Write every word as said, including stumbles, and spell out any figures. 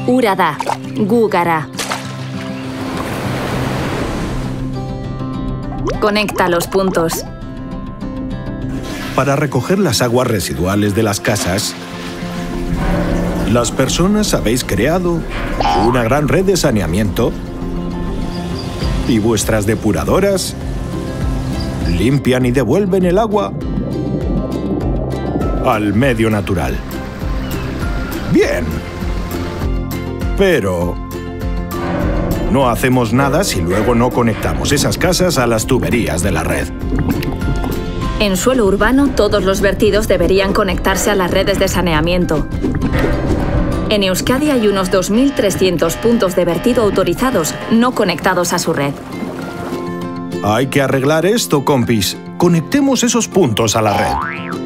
Ura da, gu gara. Conecta los puntos. Para recoger las aguas residuales de las casas, las personas habéis creado una gran red de saneamiento y vuestras depuradoras limpian y devuelven el agua al medio natural. Bien. Pero no hacemos nada si luego no conectamos esas casas a las tuberías de la red. En suelo urbano, todos los vertidos deberían conectarse a las redes de saneamiento. En Euskadi hay unos dos mil trescientos puntos de vertido autorizados, no conectados a su red. Hay que arreglar esto, compis. Conectemos esos puntos a la red.